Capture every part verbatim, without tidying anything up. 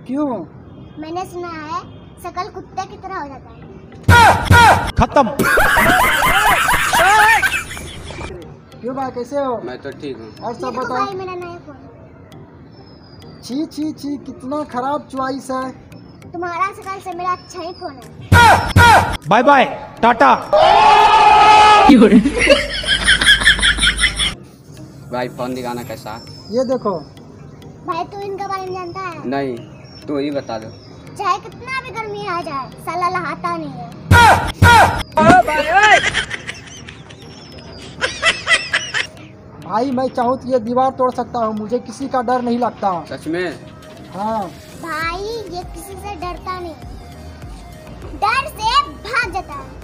क्यों? मैंने सुना है शकल कुत्ते की तरह हो जाता है। खत्म। क्यों भाई, कैसे हो? मैं तो ठीक हूँ। और सब ये देखो बताओ। भाई मेरा नया फोन। छी छी छी, कितना खराब चॉइस है। तुम्हारा शकल से मेरा अच्छा ही फोन है। Bye bye tata. भाई फोन दिखाना कैसा? ये देखो। भाई तू इनके बारे में जानता है? नहीं, तू ही बता दो। चाहे कितना भी गर्मी आ जाए, साला लहाता नहीं है। भाई मैं चाहूँ तो ये दीवार तोड़ सकता हूँ, मुझे किसी का डर नहीं लगता। सच में? हाँ भाई ये किसी से डरता नहीं, डर से भाग जाता है।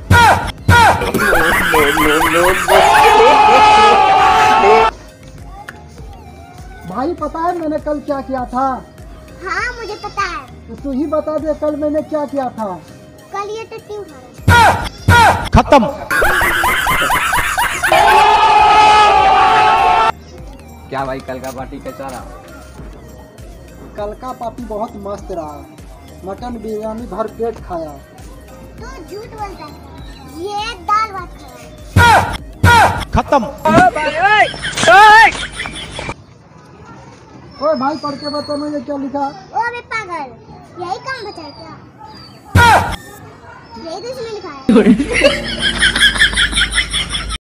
भाई पता है मैंने कल क्या किया था? हाँ मुझे पता है। तो तू ही बता दे कल मैंने क्या किया था। कल ये टट्टी उठा रहा खत्म। क्या भाई कल का पार्टी कैसा रहा? कल का पार्टी बहुत मस्त रहा, मटन बिरयानी भर पेट खाया। तू झूठ बोलता है, ये दाल भात खाया। खत्म। ओए भाई पढ़ के बता मैंने क्या लिखा। ओ बे पागल, यही काम बचा है क्या? यही तो इसमें लिखा है।